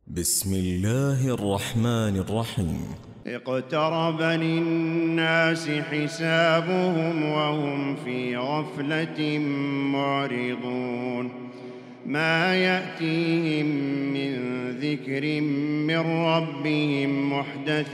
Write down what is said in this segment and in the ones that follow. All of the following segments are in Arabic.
بسم الله الرحمن الرحيم. اقترب للناس حسابهم وهم في غفلة معرضون. ما يأتيهم من ذكر من ربهم محدث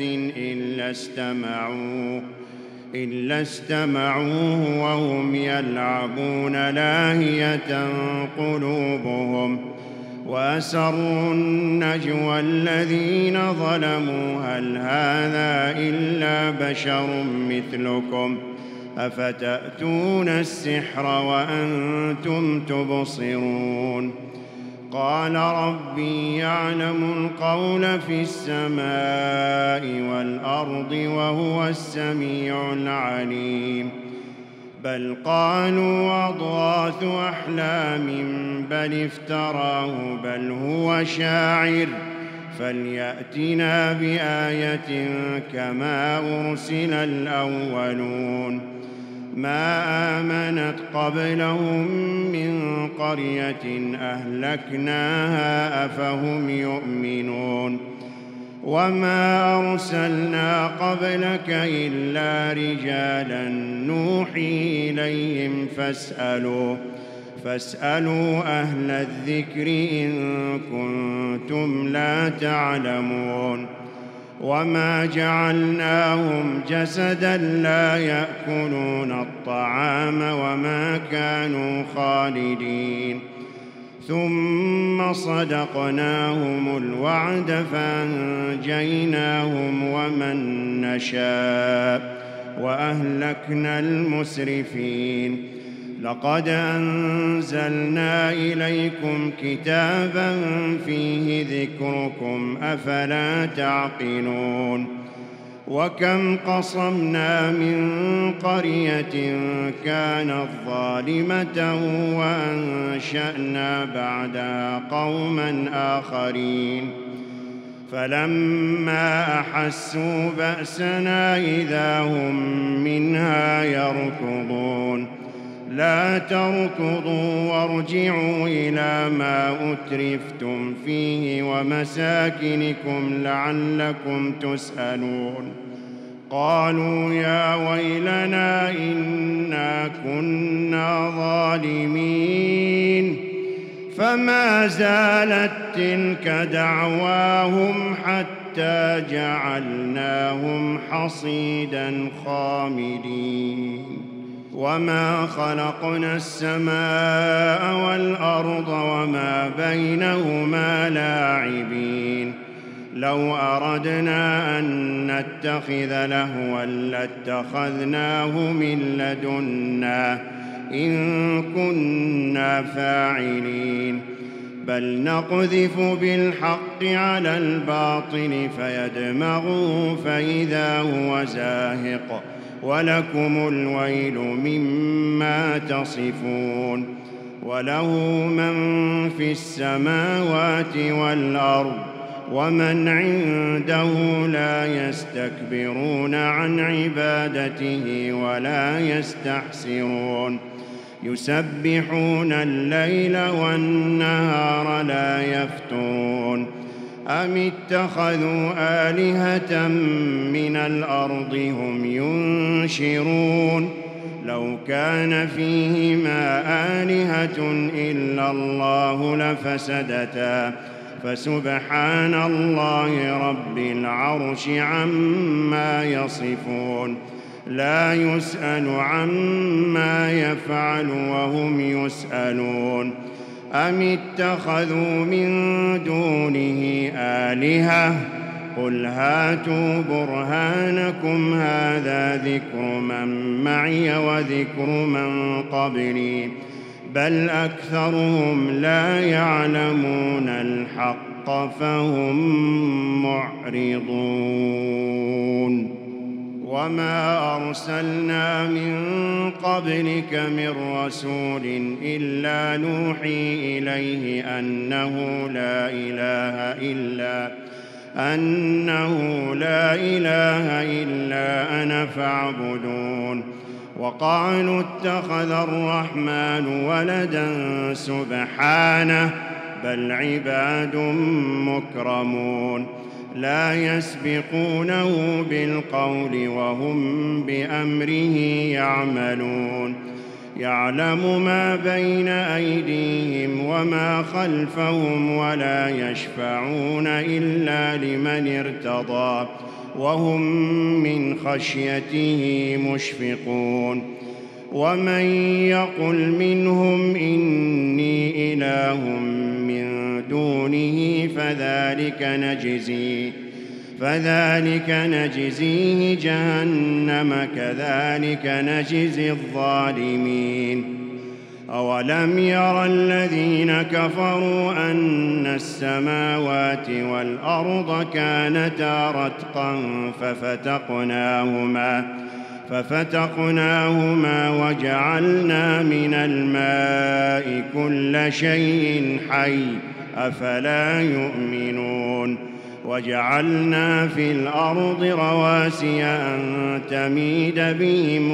إلا استمعوه وهم يلعبون لاهية قلوبهم، وأسروا النجوى الذين ظلموا هل هذا إلا بشر مثلكم أفتأتون السحر وأنتم تبصرون. قال ربي يعلم القول في السماء والأرض وهو السميع العليم. بل قالوا أضغاث أحلام بل افتراه بل هو شاعر فليأتنا بآية كما أرسل الأولون. ما آمنت قبلهم من قرية أهلكناها أفهم يؤمنون. وما أرسلنا قبلك إلا رجالا نوحي إليهم فاسألوا أهل الذكر إن كنتم لا تعلمون. وما جعلناهم جسدا لا يأكلون الطعام وما كانوا خالدين. ثم صدقناهم الوعد فأنجيناهم ومن نشاء وأهلكنا المسرفين. لقد أنزلنا إليكم كتابا فيه ذكركم أفلا تعقلون. وكم قصمنا من قرية كانت ظالمة وأنشأنا بعدها قوما آخرين. فلما أحسوا بأسنا إذا هم منها يركضون. لا تركضوا وارجعوا إلى ما أترفتم فيه ومساكنكم لعلكم تسألون. قالوا يا ويلنا إنا كنا ظالمين. فما زالت تلك دعواهم حتى جعلناهم حصيدا خامدين. وما خلقنا السماء والأرض وما بينهما لاعبين. لو أردنا أن نتخذ لهوا لاتخذناه من لدنا إن كنا فاعلين. بل نقذف بالحق على الباطل فيدمغه فإذا هو زاهق ولكم الويل مما تصفون. وله من في السماوات والأرض ومن عنده لا يستكبرون عن عبادته ولا يستحسرون. يسبحون الليل والنهار لا يفترون. أم اتخذوا آلهة من الأرض هم ينشرون. لو كان فيهما آلهة إلا الله لفسدتا فسبحان الله رب العرش عما يصفون. لا يسأل عما يفعل وهم يسألون. أم اتخذوا من دونه آلهة قل هاتوا برهانكم هذا ذكر من معي وذكر من قبلي بل أكثرهم لا يعلمون الحق فهم معرضون. وما أرسلنا من قبلك من رسول إلا نوحي إليه أنه لا إله إلا أنا فاعبدون. وقالوا اتخذ الرحمن ولدا سبحانه بل عباد مكرمون لا يسبقونه بالقول وهم بأمره يعملون يعلم ما بين أيديهم وما خلفهم ولا يشفعون إلا لمن ارتضى وهم من خشيته مشفقون ومن يقل منهم إني إله من دونه فذلك نجزيه جهنم كذلك نجزي الظالمين أولم ير الذين كفروا أن السماوات والأرض كانتا رتقا ففتقناهما وجعلنا من الماء كل شيء حي أفلا يؤمنون وجعلنا في الأرض رواسي أن تميد بهم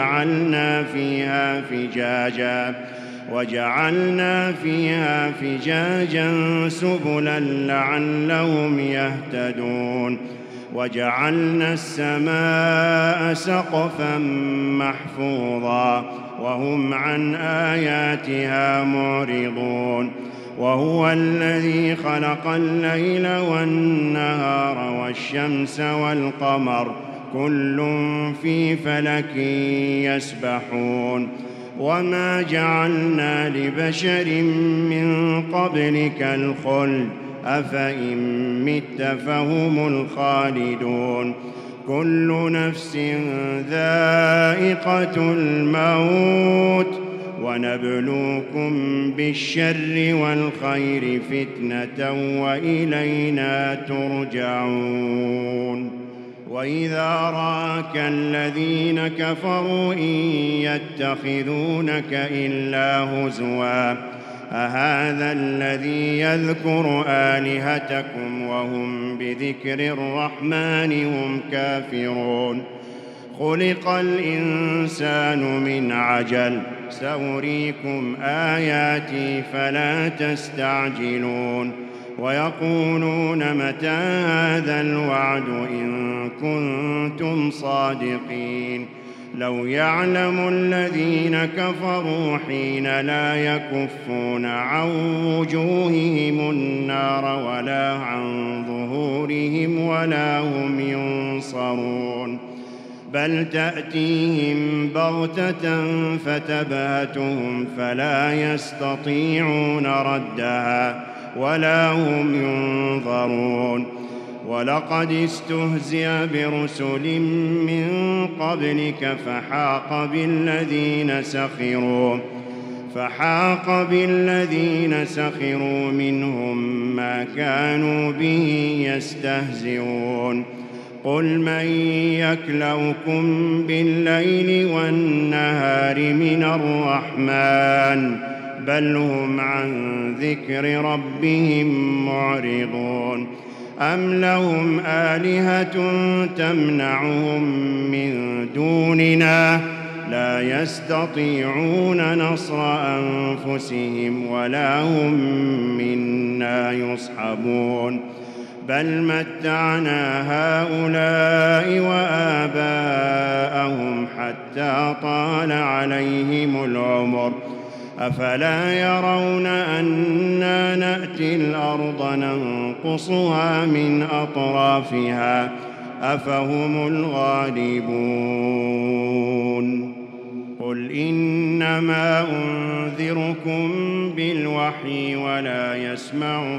وجعلنا فيها فجاجا سبلا لعلهم يهتدون وجعلنا السماء سقفا محفوظا وهم عن آياتها معرضون وهو الذي خلق الليل والنهار والشمس والقمر كل في فلك يسبحون وما جعلنا لبشر من قبلك الخلد أفإن مت فهم الخالدون كل نفس ذائقة الموت ونبلوكم بالشر والخير فتنة وإلينا ترجعون وإذا رآك الذين كفروا إن يتخذونك إلا هزوا أهذا الذي يذكر آلهتكم وهم بذكر الرحمن هم كافرون خلق الإنسان من عجل سأريكم آياتي فلا تستعجلون ويقولون متى هذا الوعد إن كنتم صادقين لو يعلم الذين كفروا حين لا يكفون عن وجوههم النار ولا عن ظهورهم ولا هم ينصرون بل تأتيهم بغتة فتبهتهم فلا يستطيعون ردها ولا هم ينظرون ولقد استهزئ برسل من قبلك فحاق بالذين سخروا منهم ما كانوا به يستهزئون قل من يكلؤكم بالليل والنهار من الرحمن بل هم عن ذكر ربهم معرضون أم لهم آلهة تمنعهم من دوننا لا يستطيعون نصر أنفسهم ولا هم منا يصحبون بل متعنا هؤلاء وآباءهم حتى طال عليهم العمر أفلا يرون أنا نأتي الأرض ننقصها من أطرافها أفهم الغالبون قل إنما أنذركم بالوحي ولا يسمع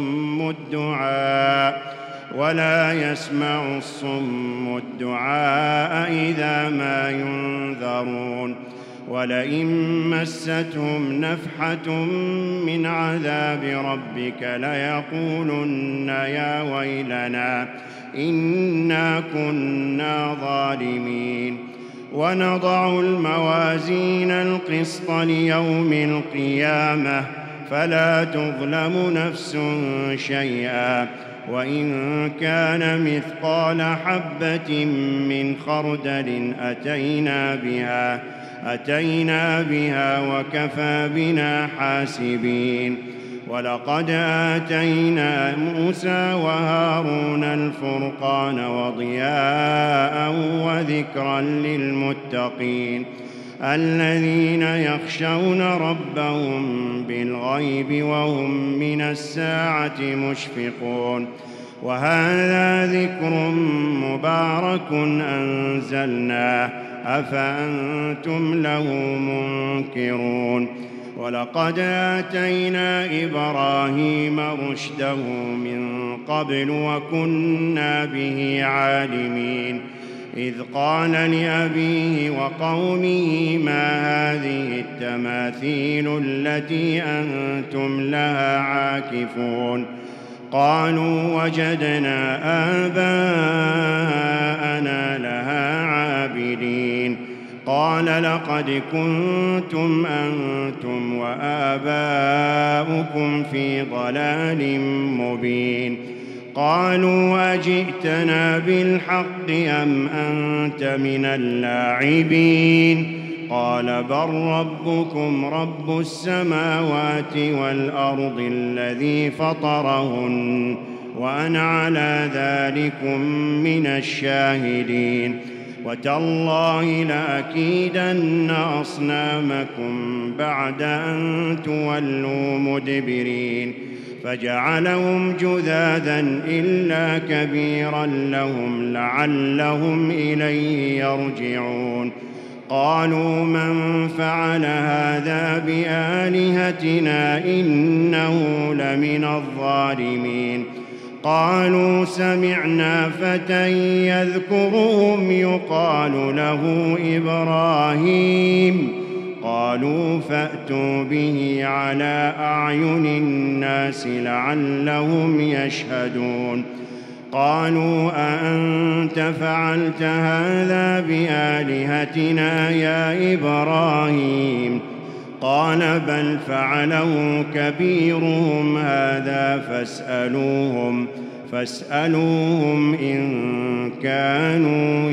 الصم الدعاء إذا ما ينذرون ولئن مستهم نفحة من عذاب ربك ليقولن يا ويلنا إنا كنا ظالمين ونضع الموازين القسط ليوم القيامة فلا تظلم نفس شيئا وإن كان مثقال حبة من خردل أتينا بها وكفى بنا حاسبين ولقد آتينا موسى وهارون الفرقان وضياء وذكرا للمتقين الذين يخشون ربهم بالغيب وهم من الساعة مشفقون. وهذا ذكر مبارك أنزلناه أفأنتم له منكرون. ولقد آتينا إبراهيم رشده من قبل وكنا به عالمين إذ قال لأبيه وقومه ما هذه التماثيل التي أنتم لها عاكفون قالوا وجدنا آباءنا لها عابدين قال لقد كنتم أنتم وآباؤكم في ضلال مبين قالوا أجئتنا بالحق أم أنت من اللاعبين قال بل ربكم رب السماوات والأرض الذي فطرهن وأنا على ذلكم من الشاهدين وتالله لأكيدن أصنامكم بعد أن تولوا مدبرين فجعلهم جذاذا إلا كبيرا لهم لعلهم إليه يرجعون قالوا من فعل هذا بآلهتنا إنه لمن الظالمين قالوا سمعنا فتى يذكرهم يقال له إبراهيم قالوا فأتوا به على أعين الناس لعلهم يشهدون قالوا أأنت فعلت هذا بآلهتنا يا إبراهيم قال بل فعله كبيرهم هذا فاسألوهم إن كانوا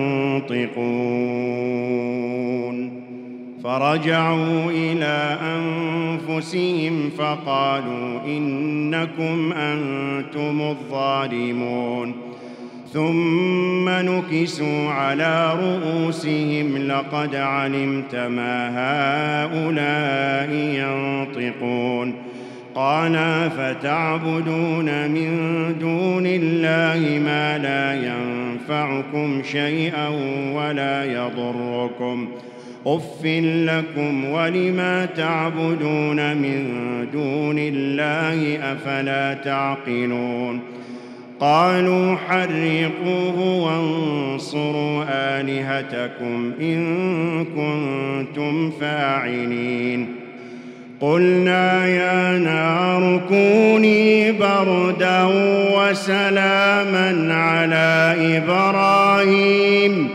ينطقون فرجعوا إلى أنفسهم فقالوا إنكم أنتم الظالمون ثم نكسوا على رؤوسهم لقد علمت ما هؤلاء ينطقون قال فتعبدون من دون الله ما لا ينفعكم شيئا ولا يضركم أف لكم ولما تعبدون من دون الله أفلا تعقلون قالوا حرقوه وانصروا آلهتكم إن كنتم فاعلين قلنا يا نار كوني بردا وسلاما على إبراهيم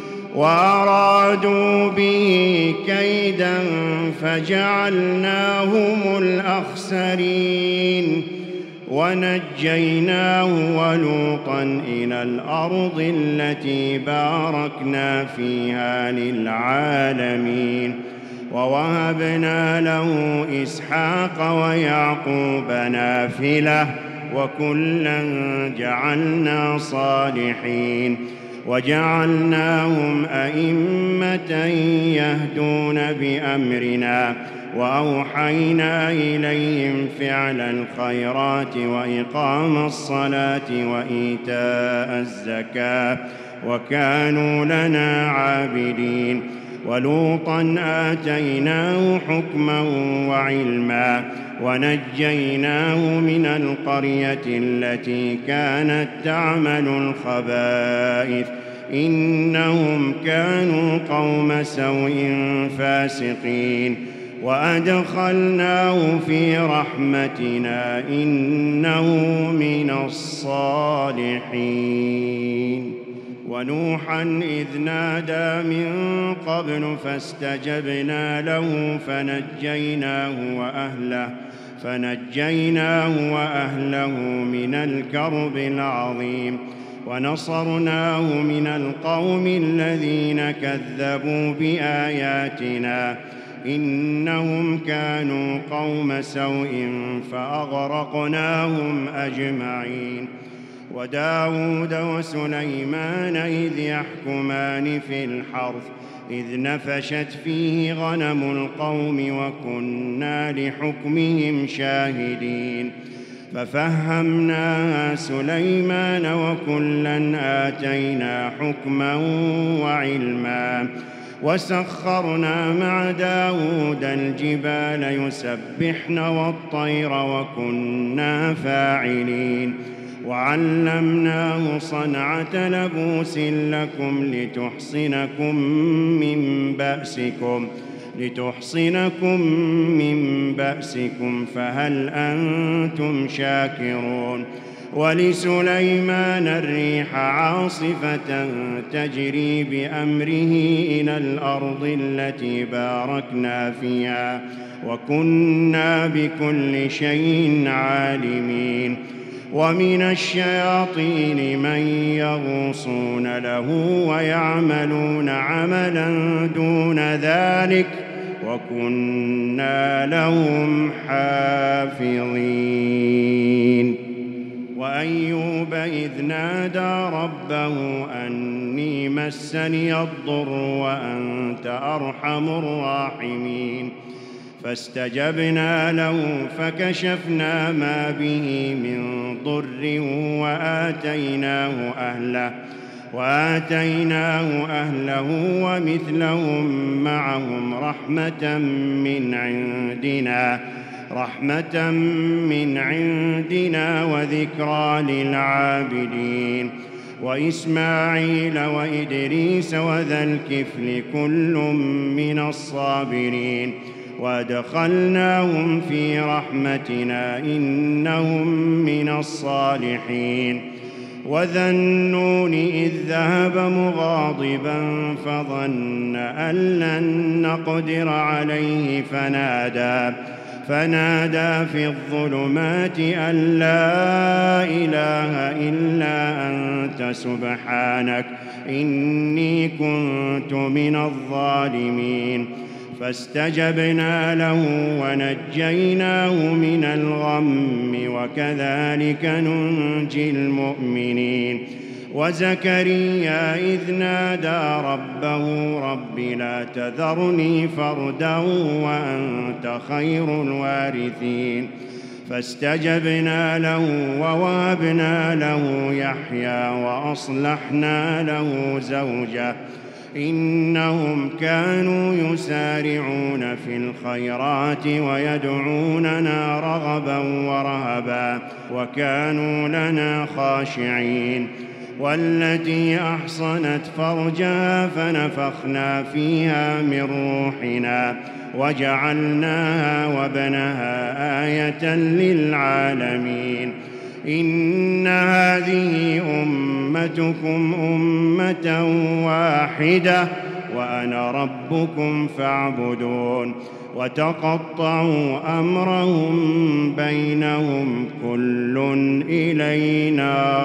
وأرادوا به كيدا فجعلناهم الأخسرين ونجيناه ولوطا إلى الأرض التي باركنا فيها للعالمين ووهبنا له إسحاق ويعقوب نافلة وكلا جعلنا صالحين وجعلناهم أئمة يهدون بأمرنا وأوحينا إليهم فعل الخيرات وإقام الصلاة وإيتاء الزكاة وكانوا لنا عابدين ولوطا آتيناه حكما وعلما ونجيناه من القرية التي كانت تعمل الخبائث إنهم كانوا قوم سوء فاسقين وأدخلناه في رحمتنا إنه من الصالحين ونوحا إذ نادى من قبل فاستجبنا له فنجيناه وأهله من الكرب العظيم ونصرناه من القوم الذين كذبوا بآياتنا إنهم كانوا قوم سوء فأغرقناهم أجمعين. وداود وسليمان إذ يحكمان في الحرث إذ نفشت فيه غنم القوم وكنا لحكمهم شاهدين. ففهمناها سليمان وكلا آتينا حكما وعلما وسخرنا مع داود الجبال يسبحن والطير وكنا فاعلين. وعلمناه صنعة لبوس لكم لتحصنكم من بأسكم فهل أنتم شاكرون. ولسليمان الريح عاصفة تجري بأمره إلى الأرض التي باركنا فيها وكنا بكل شيء عالمين. ومن الشياطين من يغوصون له ويعملون عملا دون ذلك وكنا لهم حافظين. وأيوب إذ نادى ربه أني مسني الضر وأنت أرحم الراحمين. فاستجبنا له فكشفنا ما به من ضر وآتيناه أهله ومثلهم معهم رحمة من عندنا وذكرى للعابدين. وإسماعيل وإدريس وذا الكفل كل من الصابرين وأدخلناهم في رحمتنا إنهم من الصالحين. وذا النون إذ ذهب مغاضبا فظن أن لن نقدر عليه فنادى في الظلمات أن لا إله إلا أنت سبحانك إني كنت من الظالمين. فاستجبنا له ونجيناه من الغم وكذلك ننجي المؤمنين. وزكريا إذ نادى ربه رب لا تذرني فردا وأنت خير الوارثين. فاستجبنا له ووهبنا له يحيى وأصلحنا له زوجه إنهم كانوا يسارعون في الخيرات ويدعوننا رغبا ورهبا وكانوا لنا خاشعين. والتي أحصنت فرجها فنفخنا فيها من روحنا وجعلناها وابنها آية للعالمين. إن هذه أمتكم أمة واحدة وأنا ربكم فاعبدون. وتقطعوا أمرهم بينهم كل إلينا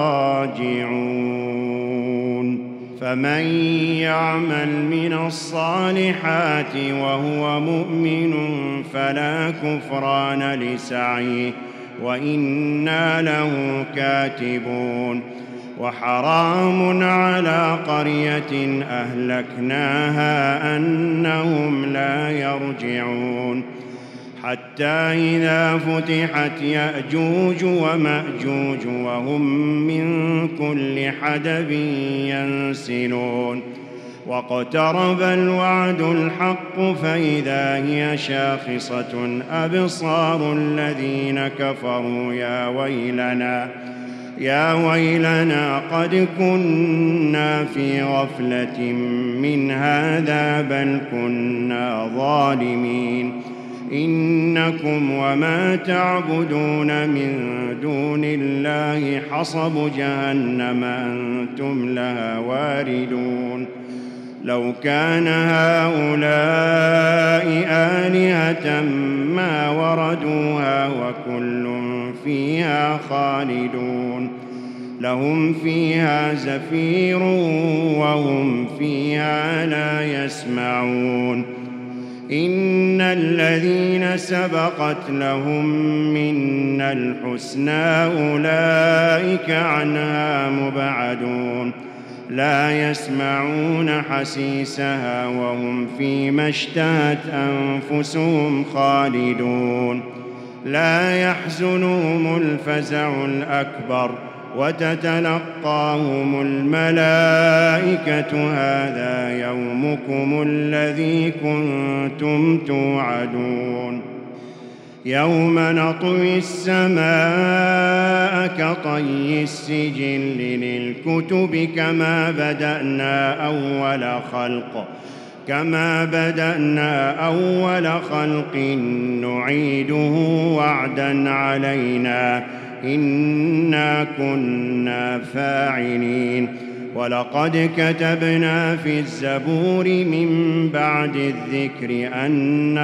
راجعون. فمن يعمل من الصالحات وهو مؤمن فلا كفران لسعيه وإنا له كاتبون. وحرام على قرية أهلكناها أنهم لا يرجعون حتى إذا فتحت يأجوج ومأجوج وهم من كل حدب ينسلون. واقترب الوعد الحق فإذا هي شاخصة أبصار الذين كفروا يا ويلنا قد كنا في غفلة من هذا بل كنا ظالمين. إنكم وما تعبدون من دون الله حصب جهنم أنتم لها واردون. لو كان هؤلاء آلهة ما وردوها وكل فيها خالدون. لهم فيها زفير وهم فيها لا يسمعون. إن الذين سبقت لهم منا الحسنى أولئك عنها مبعدون لا يسمعون حسيسها وهم فيما اشتهت أنفسهم خالدون لا يحزنهم الفزع الأكبر وتتلقاهم الملائكة هذا يومكم الذي كنتم توعدون يوم نطوي السماء كطي السجل للكتب كما بدأنا أول خلق نعيده وعدا علينا إنا كنا فاعلين ولقد كتبنا في الزبور من بعد الذكر أن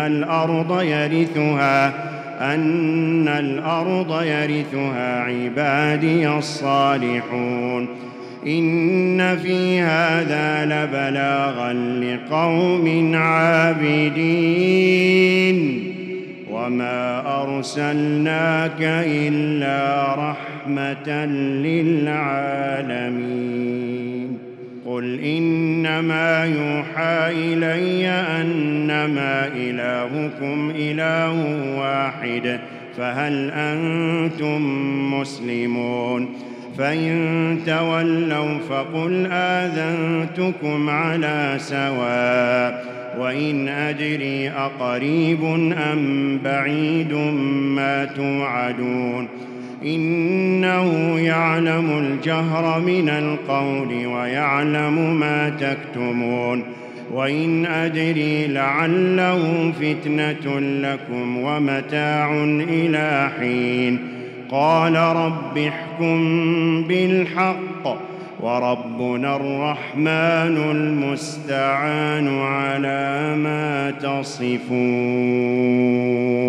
الأرض يرثها عبادي الصالحون إن في هذا لبلاغا لقوم عابدين وما أرسلناك إلا رحمة للعالمين قل إنما يوحى إلي أنما إلهكم إله واحد فهل أنتم مسلمون فإن تولوا فقل آذنتكم على سواء وإن أدري أقريب أم بعيد ما توعدون إنه يعلم الجهر من القول ويعلم ما تكتمون وإن أدري لعله فتنة لكم ومتاع إلى حين قال رب احكم بالحق وربنا الرحمن المستعان على ما تصفون